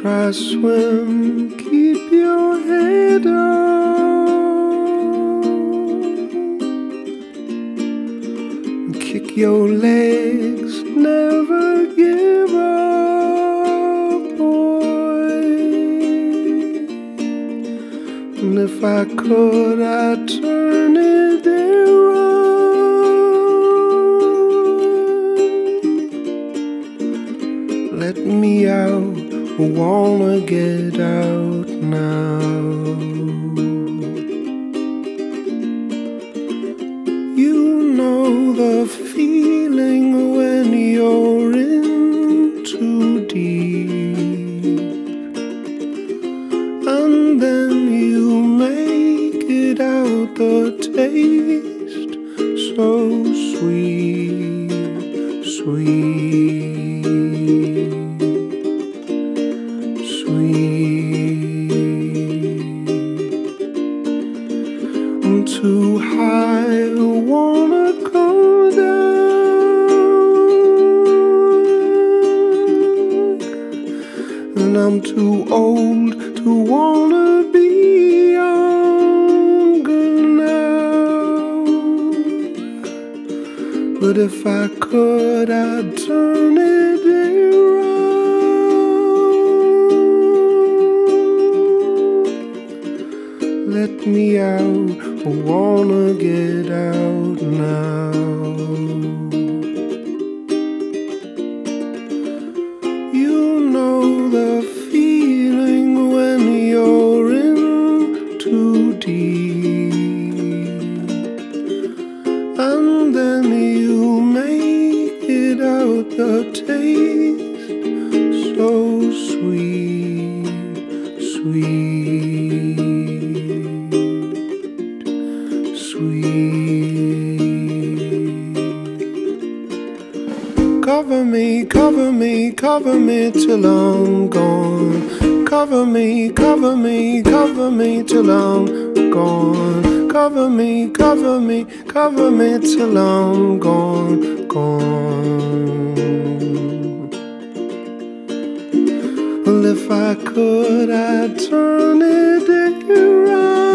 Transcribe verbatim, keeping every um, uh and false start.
try swim, keep your head up, kick your legs, never give up, boy. And if I could, I'd turn it around. Let me out, I wanna get out now. You know the feeling when you're in too deep, and then you make it out, the taste so sweet, sweet. I'm too high, I wanna come down, and I'm too old to wanna be younger now. But if I could, I'd turn it around. Let me out, I wanna get out now. You know the feeling when you're in too deep, and then you make it out, the taste so sweet, sweet. Cover me, cover me, cover me till I'm gone. Cover me, cover me, cover me till I'm gone. Cover me, cover me, cover me till I'm gone, gone. Well, if I could, I'd turn it around.